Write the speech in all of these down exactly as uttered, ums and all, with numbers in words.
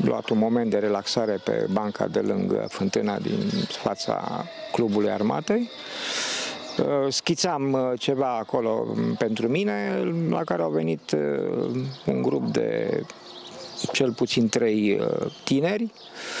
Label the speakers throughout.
Speaker 1: luat un moment de relaxare pe banca de lângă fântâna din fața Clubului Armatei. Schițam ceva acolo pentru mine, la care au venit un grup de cel puțin trei tineri.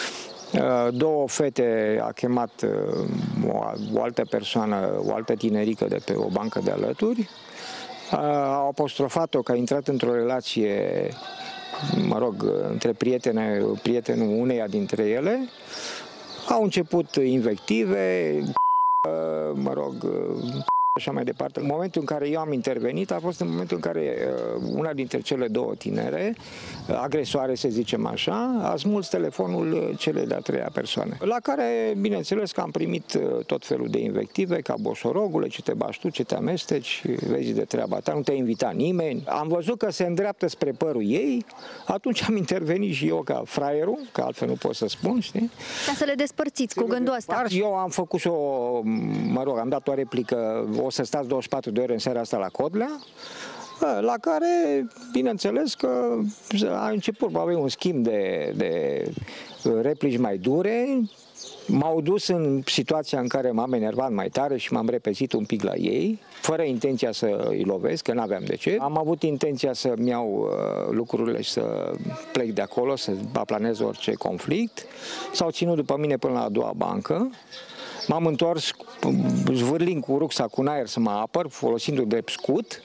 Speaker 1: Două fete, a chemat o, o altă persoană, o altă tinerică de pe o bancă de alături. Au apostrofat-o că a intrat într-o relație, mă rog, între prietene, prietenul uneia dintre ele. Au început invective, mă rog, așa mai departe. În momentul în care eu am intervenit a fost în momentul în care una dintre cele două tinere, agresoare să zicem așa, a smuls telefonul celei de-a treia persoane. La care, bineînțeles că am primit tot felul de invective, ca boșorogule, ce te bași tu, ce te amesteci, vezi de treaba ta, nu te-a invitat nimeni. Am văzut că se îndreaptă spre părul ei, atunci am intervenit și eu ca fraierul, că altfel nu pot să spun, știi?
Speaker 2: Ca să le despărțiți cu gândul ăsta.
Speaker 1: Eu am făcut și o, mă rog, am dat o replică, o să stați douăzeci și patru de ore în seara asta la Codlea, la care, bineînțeles că a început probabil un schimb de, de replici mai dure. M-au dus în situația în care m-am enervat mai tare și m-am repezit un pic la ei, fără intenția să îi lovesc, că n-aveam de ce. Am avut intenția să-mi iau uh, lucrurile și să plec de acolo, să aplanez orice conflict. S-au ținut după mine până la a doua bancă. M-am întors zvârlind cu rucsacul în aer să mă apăr, folosindu-l drept scut.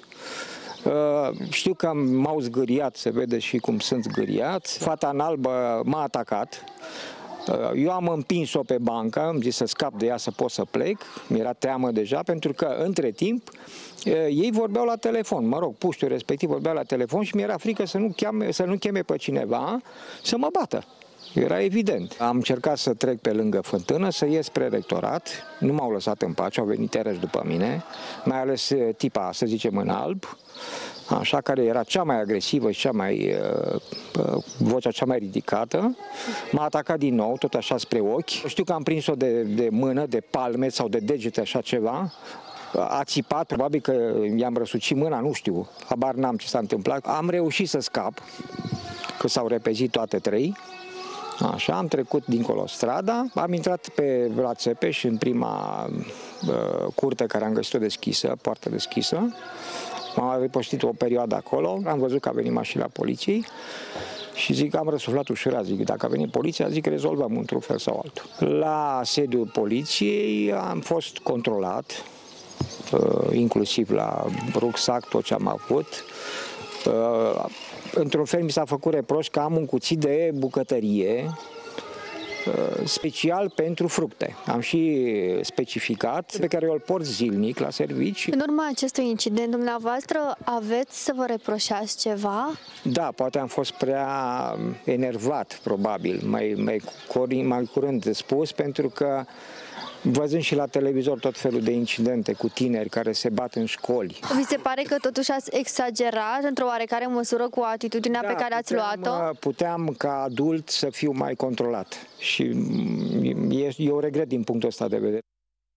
Speaker 1: Știu că m-au zgâriat, se vede și cum sunt zgâriat. Fata în albă m-a atacat. Eu am împins-o pe bancă, am zis să scap de ea, să pot să plec. Mi-era teamă deja, pentru că între timp ei vorbeau la telefon. Mă rog, puștul respectiv vorbea la telefon și mi-era frică să nu cheme, să nu cheme pe cineva să mă bată. Era evident. Am încercat să trec pe lângă fântână, să ies spre rectorat. Nu m-au lăsat în pace, au venit iarăși după mine, mai ales tipa, să zicem, în alb, așa, care era cea mai agresivă și cea mai, uh, vocea cea mai ridicată. M-a atacat din nou, tot așa spre ochi. Știu că am prins-o de, de mână, de palme sau de degete, așa ceva. A țipat, probabil că i-am răsucit mâna, nu știu, habar n-am ce s-a întâmplat. Am reușit să scap, că s-au repezit toate trei. Așa, am trecut dincolo strada, am intrat pe la Țepeș în prima uh, curte care am găsit-o deschisă, poartă deschisă. M-am repoștit o perioadă acolo, am văzut că a venit mașina poliției și zic, am răsuflat ușurat, zic, dacă a venit poliția, zic, rezolvăm într-un fel sau altul. La sediul poliției am fost controlat, uh, inclusiv la rucsac, tot ce am avut. Uh, Într-un fel mi s-a făcut reproș că am un cuțit de bucătărie special pentru fructe. Am și specificat, pe care eu îl port zilnic la servici.
Speaker 2: În urma acestui incident, dumneavoastră aveți să vă reproșați ceva?
Speaker 1: Da, poate am fost prea enervat, probabil, mai, mai, mai curând spus, pentru că văzând și la televizor tot felul de incidente cu tineri care se bat în școli.
Speaker 2: Vi se pare că totuși ați exagerat într-o oarecare măsură cu atitudinea da, pe care ați luat-o?
Speaker 1: Puteam ca adult să fiu mai controlat și eu regret din punctul ăsta de vedere.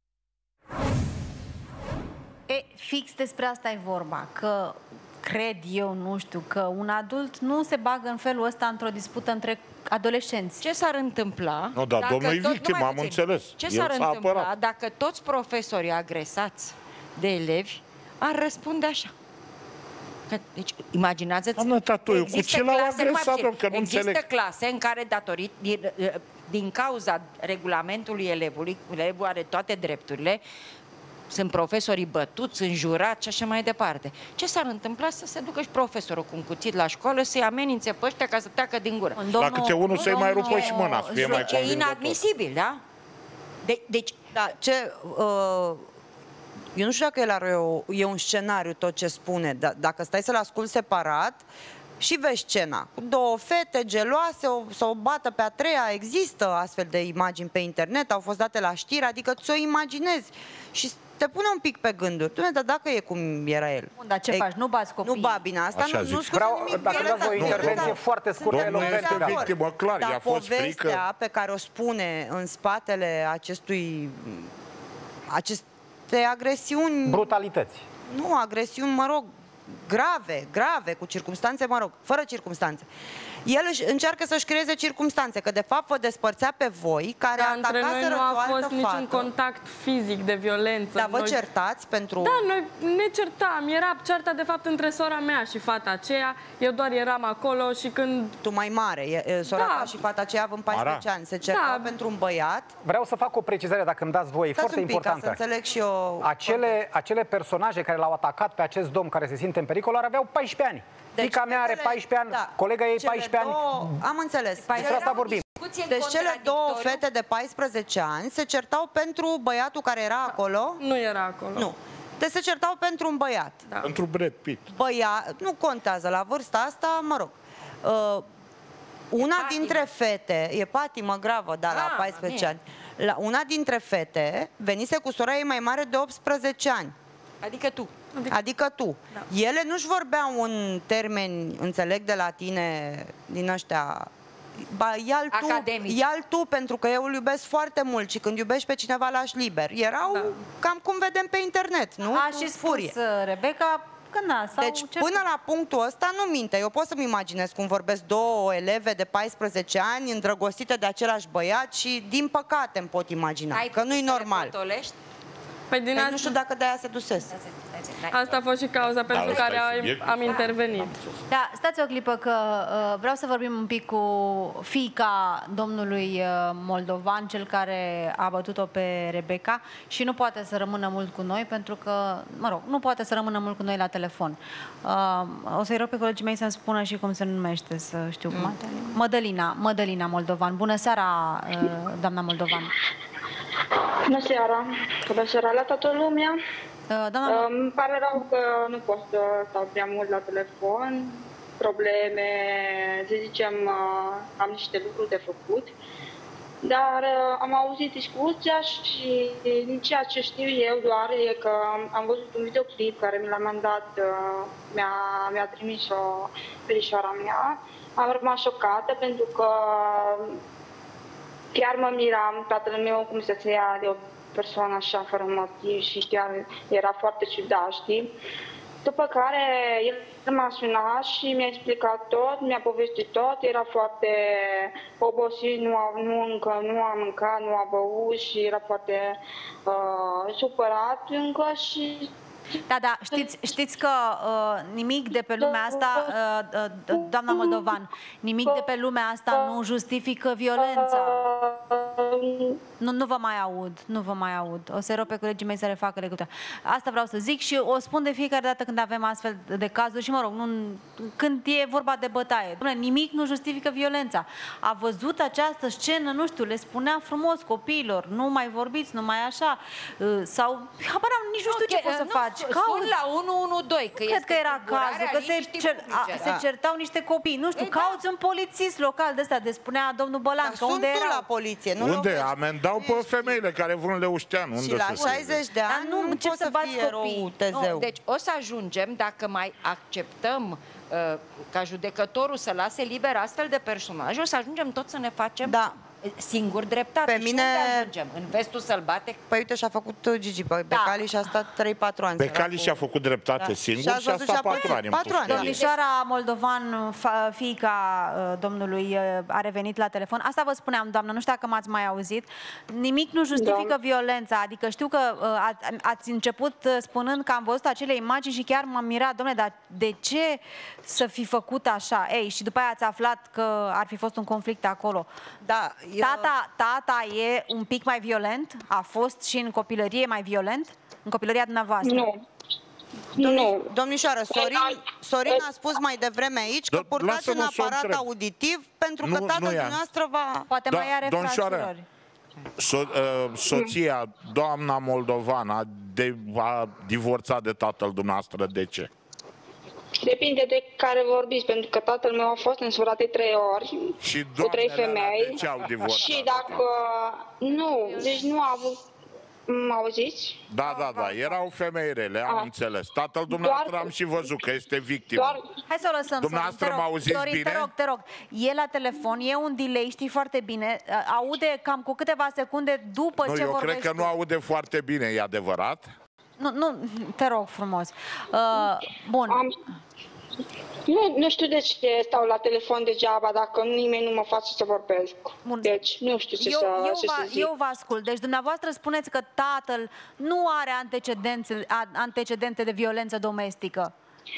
Speaker 3: E, fix despre asta e vorba, că cred eu, nu știu, că un adult nu se bagă în felul ăsta într-o dispută între adolescenți. Ce s-ar întâmpla...
Speaker 4: Nu, dar domnul e victimă, am înțeles.
Speaker 3: Ce s-ar întâmpla dacă toți profesorii agresați de elevi ar răspunde așa? Deci, imaginați-ți...
Speaker 4: Doamnă Tatoiu, cu ce l-au agresat, că nu
Speaker 3: Există
Speaker 4: înțeleg.
Speaker 3: clase în care, datorit, din, din cauza regulamentului elevului, elevul are toate drepturile, sunt profesorii bătuți, înjurați și așa mai departe. Ce s-ar întâmpla să se ducă și profesorul cu un cuțit la școală să-i amenințe pe ăștia ca să teacă din gură?
Speaker 4: La câte unul să-i mai rupă și mâna, să fie mai convingător.
Speaker 3: E inadmisibil, da? De, deci...
Speaker 5: Da, ce... Uh... Eu nu știu dacă el are o, e un scenariu tot ce spune, dar dacă stai să-l asculti separat și vezi scena cu două fete geloase, o, să o bată pe a treia, există astfel de imagini pe internet, au fost date la știri, adică ți-o imaginezi și te pune un pic pe gânduri. Doamne, dar dacă e cum era el?
Speaker 3: Bun, dar ce e, faci? Nu bați copiii?
Speaker 5: Nu, ba, bine, asta
Speaker 4: Așa
Speaker 5: nu,
Speaker 4: zic.
Speaker 5: nu scuze
Speaker 6: Vreau,
Speaker 5: nimic.
Speaker 6: dacă dați o intervenție foarte scurtă.
Speaker 4: Domnul este victimă, clar,
Speaker 5: dar
Speaker 4: i-a fost frică.
Speaker 5: povestea pe care o spune în spatele acestui... acest agresiuni...
Speaker 6: Brutalități.
Speaker 5: Nu, agresiuni, mă rog, grave, grave, cu circumstanțe, mă rog, fără circumstanțe. El își încearcă să-și creeze circumstanțe, că de fapt vă despărțea pe voi, care
Speaker 7: Dar între noi
Speaker 5: atacaseră
Speaker 7: nu
Speaker 5: o
Speaker 7: a
Speaker 5: altă
Speaker 7: fost niciun
Speaker 5: fată.
Speaker 7: contact fizic de violență.
Speaker 5: Dar vă
Speaker 7: Noi-
Speaker 5: certați pentru...
Speaker 7: Da, noi ne certam. Era cearta de fapt între sora mea și fata aceea. Eu doar eram acolo și când...
Speaker 5: Tu mai mare, e- e, sora
Speaker 7: Da.
Speaker 5: ta și fata aceea având paisprezece ani, se certau
Speaker 7: Da.
Speaker 5: pentru un băiat.
Speaker 6: Vreau să fac o precizare, dacă îmi dați voie,
Speaker 5: Stați
Speaker 6: foarte
Speaker 5: un pic,
Speaker 6: importantă.
Speaker 5: ca să înțeleg și eu...
Speaker 6: Acele, acele personaje care l-au atacat pe acest domn care se simte în pericol ar aveau paisprezece ani.
Speaker 5: Deci,
Speaker 6: Fiica mea are
Speaker 5: fetele-
Speaker 6: paisprezece ani,
Speaker 5: da,
Speaker 6: colega ei
Speaker 5: cele
Speaker 6: paisprezece
Speaker 5: două-
Speaker 6: ani.
Speaker 5: Am înțeles.
Speaker 6: Despre asta vorbim.
Speaker 5: Deci cele două fete de paisprezece ani se certau pentru băiatul care era acolo?
Speaker 7: Nu era acolo.
Speaker 5: Nu. Deci se certau pentru un băiat.
Speaker 7: Da.
Speaker 4: Pentru Brad Pitt.
Speaker 5: Băiat, nu contează, la vârsta asta, mă rog. Uh, una
Speaker 3: patimă.
Speaker 5: dintre fete, e patimă gravă, da, la
Speaker 3: Ah,
Speaker 5: paisprezece ani.
Speaker 3: bine.
Speaker 5: La una dintre fete venise cu sora ei mai mare de optsprezece ani.
Speaker 3: Adică tu.
Speaker 5: Adică tu. Da. Ele nu-și vorbeau în termeni, înțeleg de la tine, din ăștia... Ba, ia-l tu,
Speaker 3: Academici.
Speaker 5: ia-l tu, pentru că eu îl iubesc foarte mult și când iubești pe cineva, lași liber. Erau
Speaker 7: Da.
Speaker 5: cam cum vedem pe internet, nu?
Speaker 8: A
Speaker 5: Cu
Speaker 8: și spus
Speaker 5: furie.
Speaker 8: uh, Rebecca că na, sau
Speaker 5: Deci
Speaker 8: ce...
Speaker 5: până la punctul ăsta nu minte. Eu pot să-mi imaginez cum vorbesc două eleve de paisprezece ani îndrăgostite de același băiat și din păcate îmi pot imagina
Speaker 3: Ai
Speaker 5: că nu-i
Speaker 3: putut să le
Speaker 5: normal.
Speaker 3: potolești?
Speaker 7: Păi din
Speaker 5: Păi
Speaker 7: asta,
Speaker 5: nu știu dacă de aia se dusese.
Speaker 7: asta a fost și cauza pentru
Speaker 4: ăsta
Speaker 7: care
Speaker 4: e
Speaker 7: am,
Speaker 4: subiectul.
Speaker 7: am intervenit.
Speaker 8: Da, stați o clipă că uh, vreau să vorbim un pic cu fiica domnului uh, moldovan, cel care a bătut-o pe Rebecca și nu poate să rămână mult cu noi pentru că, mă rog, nu poate să rămână mult cu noi la telefon. Uh, o să-i rog pe colegii mei să-mi spună și cum se numește, să știu cum. Mădălina, Mădălina Moldovan. Bună seara, uh, doamna Moldovan.
Speaker 9: Bună seara! Bună seara la toată lumea!
Speaker 8: Uh, doamna,
Speaker 9: Îmi pare rău că nu pot să stau prea mult la telefon. Probleme, să zicem, uh, am niște lucruri de făcut. Dar uh, am auzit discuția și din ceea ce știu eu doar e că am văzut un videoclip care mi l-a mandat, uh, mi-a, mi-a trimis-o verișoara mea. Am rămas șocată pentru că chiar mă miram, tatăl meu, cum să se ia de o persoană așa, fără motiv, și chiar era foarte ciudat, știi? După care el m-a sunat și mi-a explicat tot, mi-a povestit tot, era foarte obosit, nu, a, nu încă nu a mâncat, nu a băut și era foarte uh, supărat încă și...
Speaker 8: Da, da, știți, știți că uh, nimic de pe lumea asta, uh, uh, doamna Moldovan, nimic de pe lumea asta nu justifică violența. Nu, nu vă mai aud, nu vă mai aud. O să rog pe colegii mei să refacă legătura. Asta vreau să zic și o spun de fiecare dată când avem astfel de cazuri și, mă rog, nu, când e vorba de bătaie. Dom'le, nimic nu justifică violența. A văzut această scenă, nu știu, le spunea frumos copiilor, nu mai vorbiți, nu mai așa, uh, sau, habar am, nici nu știu ce poți să faci.
Speaker 3: Sun la unu unu doi, că
Speaker 8: Cred
Speaker 3: este
Speaker 8: că era cazul, că se, cer, a, se certau niște copii. Nu știu,
Speaker 3: Ei, da.
Speaker 8: cauți un polițist local de ăsta, de spunea domnul Bălan,
Speaker 5: Dar
Speaker 8: că
Speaker 5: sunt
Speaker 8: unde
Speaker 5: tu
Speaker 8: erau.
Speaker 5: la poliție, nu
Speaker 4: Unde?
Speaker 5: lovești.
Speaker 4: Amendau pe femeile care vând leuștean. Unde
Speaker 5: Și la
Speaker 4: să se
Speaker 5: șaizeci de ani
Speaker 8: Dar nu
Speaker 5: nu,
Speaker 8: încep
Speaker 5: poți
Speaker 8: să
Speaker 5: să
Speaker 8: bați
Speaker 5: fii erou
Speaker 8: copii.
Speaker 5: Tezeu.
Speaker 3: Nu, deci o să ajungem, dacă mai acceptăm uh, ca judecătorul să lase liber astfel de personaje, o să ajungem tot să ne facem
Speaker 5: Da.
Speaker 3: singur dreptate.
Speaker 5: Pe
Speaker 3: Și
Speaker 5: mine-
Speaker 3: unde ajungem? În vestul sălbatec?
Speaker 5: Păi uite, și-a făcut Gigi pe Becali și a stat trei patru ani.
Speaker 4: Becali
Speaker 5: săracul.
Speaker 4: și-a făcut dreptate
Speaker 5: Da.
Speaker 4: singur
Speaker 5: Și ați
Speaker 4: și a
Speaker 5: văzut
Speaker 4: stat
Speaker 5: și-a
Speaker 4: patru
Speaker 5: pățit.
Speaker 4: ani în
Speaker 5: Patru ani.
Speaker 4: pușcărie.
Speaker 8: Domnișoara Moldovan, fa- fiica uh, domnului, uh, a revenit la telefon. Asta vă spuneam, doamnă, nu știu dacă m-ați mai auzit. Nimic nu justifică
Speaker 9: Da.
Speaker 8: violența. Adică știu că uh, ați, ați început uh, spunând că am văzut acele imagini și chiar m-am mirat. Dom'le, dar de ce să fi făcut așa? Ei, și după aia ați aflat că ar fi fost un conflict acolo.
Speaker 5: Da, eu-
Speaker 8: Tata, tata e un pic mai violent? A fost și în copilărie mai violent? În copilăria dumneavoastră?
Speaker 9: Nu. Nu.
Speaker 5: Domnișoară, Sorin, Sorin a spus mai devreme aici că
Speaker 4: Da,
Speaker 5: purtați un
Speaker 4: lasă-mă să o
Speaker 5: aparat
Speaker 4: întreb.
Speaker 5: auditiv pentru că
Speaker 4: Nu,
Speaker 5: tatăl
Speaker 4: nu ia.
Speaker 5: dumneavoastră va...
Speaker 8: Poate
Speaker 4: Da,
Speaker 8: mai are
Speaker 4: domnișoară.
Speaker 8: fraților.
Speaker 4: So, uh, soția, doamna Moldovan, a, de, a divorțat de tatăl dumneavoastră. De ce?
Speaker 9: Depinde de care vorbiți, pentru că tatăl meu a fost însurat de trei ori
Speaker 4: Și
Speaker 9: cu trei
Speaker 4: doamnele alea
Speaker 9: femei.
Speaker 4: de ce au divorțat?
Speaker 9: Și dacă... Nu, deci nu a avut... Mă auziți?
Speaker 4: Da, da, da, erau femei rele, am
Speaker 9: A.
Speaker 4: înțeles. Tatăl dumneavoastră
Speaker 9: Doar-
Speaker 4: am și văzut că este victimă.
Speaker 9: Doar...
Speaker 8: Hai să o lăsăm,
Speaker 4: Dumneavoastră
Speaker 8: Sorin, te
Speaker 4: mă
Speaker 8: rog.
Speaker 4: auziți
Speaker 8: Sorin,
Speaker 4: bine?
Speaker 8: te rog, te rog. E la telefon, e un delay, știi foarte bine. Aude cam cu câteva secunde după
Speaker 4: Nu,
Speaker 8: ce
Speaker 4: eu
Speaker 8: vorbești.
Speaker 4: cred că nu aude foarte bine, e adevărat?
Speaker 8: Nu, nu, te rog frumos. Uh, bun.
Speaker 9: Am... Nu, nu știu de ce stau la telefon degeaba dacă nimeni nu mă face să vorbesc.
Speaker 8: Bun.
Speaker 9: Deci nu știu ce,
Speaker 8: eu,
Speaker 9: să,
Speaker 8: eu,
Speaker 9: ce
Speaker 8: vă,
Speaker 9: să zic.
Speaker 8: eu vă ascult. Deci dumneavoastră spuneți că tatăl nu are antecedente, antecedente de violență domestică.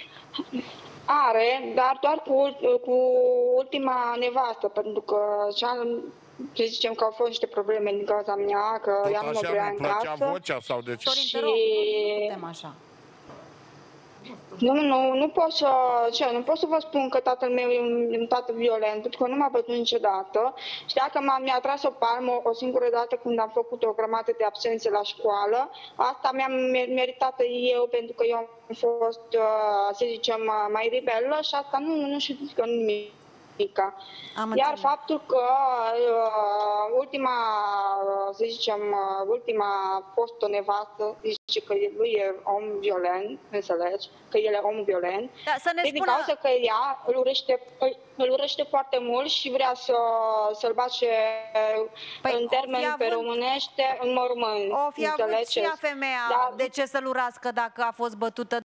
Speaker 9: Are, dar doar cu, cu ultima nevastă, pentru că să zicem că au fost niște probleme din cauza mea, că
Speaker 4: Tot
Speaker 9: ea nu mă
Speaker 4: așa
Speaker 9: vrea
Speaker 4: nu
Speaker 9: în
Speaker 4: plăcea
Speaker 9: casă.
Speaker 4: vocea sau de ce?
Speaker 8: Sorin, te
Speaker 9: Și-
Speaker 8: rog, nu, nu putem așa.
Speaker 9: Nu, nu, nu pot să, ce, nu pot să vă spun că tatăl meu e un, un tată violent, pentru că nu m-a bătut niciodată. Și dacă m-a, mi-a tras o palmă o singură dată când am făcut o grămadă de absențe la școală, asta mi-am meritat eu, pentru că eu am fost, să zicem, mai rebelă și asta nu, nu știu că nu nimic.
Speaker 8: Am
Speaker 9: Iar
Speaker 8: înțeles.
Speaker 9: faptul că uh, ultima, să zicem, uh, ultima fost o nevastă zice că lui e om violent, înțelegi? Că el e om violent.
Speaker 8: Da, să ne
Speaker 9: Deci, din
Speaker 8: spună...
Speaker 9: cauza că ea îl urăște, îl urăște foarte mult și vrea să, să-l bage
Speaker 8: Păi,
Speaker 9: în
Speaker 8: o fi
Speaker 9: termeni pe
Speaker 8: avut-
Speaker 9: românește în mormânt.
Speaker 8: O fi avut și
Speaker 9: înțelegeți?
Speaker 8: ea femeea
Speaker 9: Dar-
Speaker 8: de ce să-l urască dacă a fost bătută